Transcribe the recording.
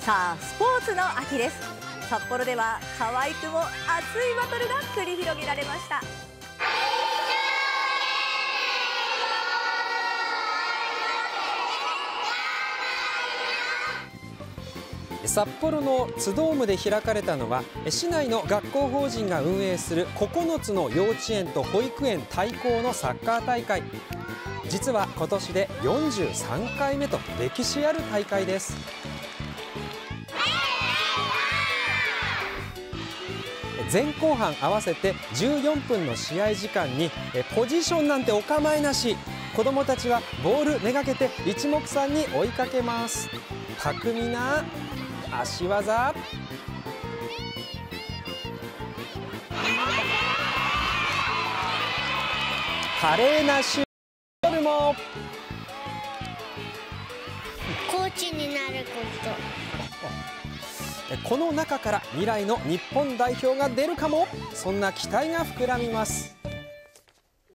さあ、スポーツの秋です。札幌では可愛くも熱いバトルが繰り広げられました。 札幌の津ドームで開かれたのは、市内の学校法人が運営する9つの幼稚園と保育園対抗のサッカー大会。実は今年で43回目と歴史ある大会です。前後半合わせて14分の試合時間にポジションなんてお構いなし、子どもたちはボールめがけて一目散に追いかけます。巧みな足技、華麗なシュートも。 コーチになること。 この中から未来の日本代表が出るかも、そんな期待が膨らみます。